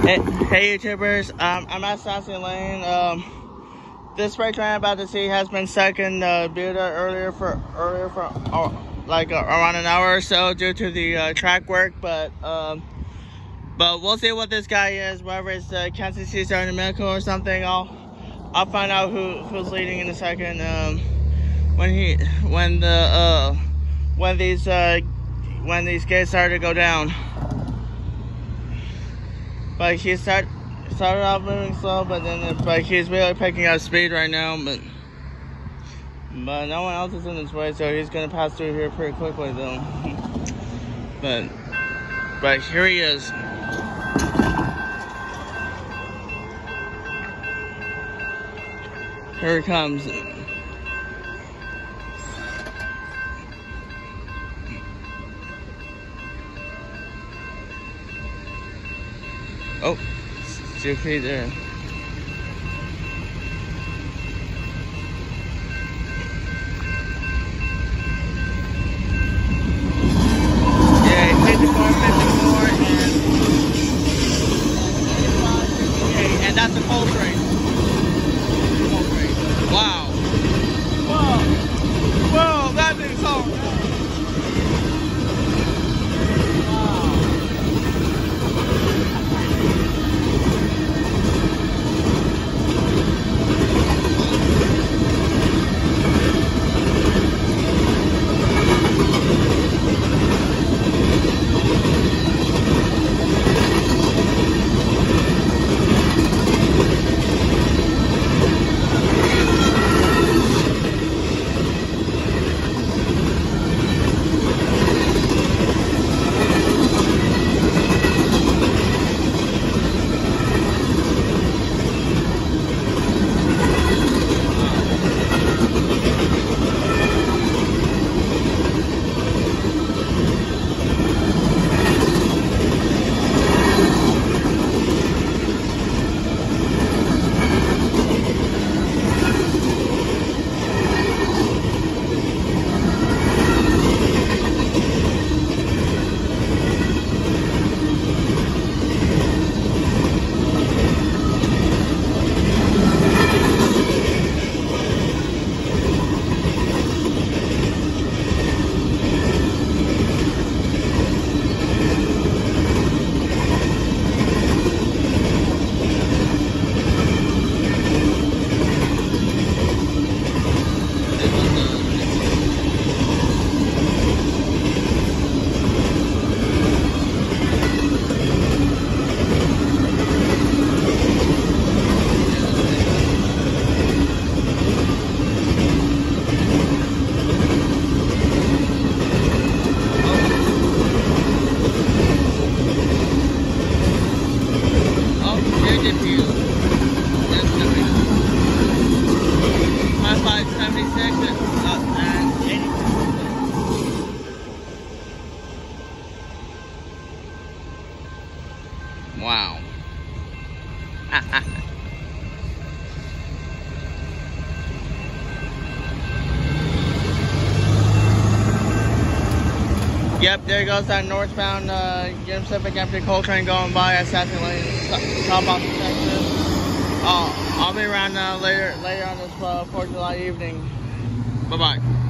Hey YouTubers, I'm at Stassney Lane. This spray train I'm about to see has been stuck in the builder earlier for like around an hour or so due to the track work, but we'll see what this guy is. Whether it's Kansas City Starting Medical or something, I'll find out who's leading in a second. When these gates started to go down. But he started off moving slow, but he's really picking up speed right now. But no one else is in his way, so he's gonna pass through here pretty quickly, though. but here he is. Here he comes. Oh, still free there. Yeah, 54, 54, and that's a cold train. Wow. Whoa, that thing's hard. Wow. Yep, there goes that northbound Union Pacific empty coal train going by at Stassney Lane, top off Texas. I'll be around later on this 4th of July evening. Bye-bye.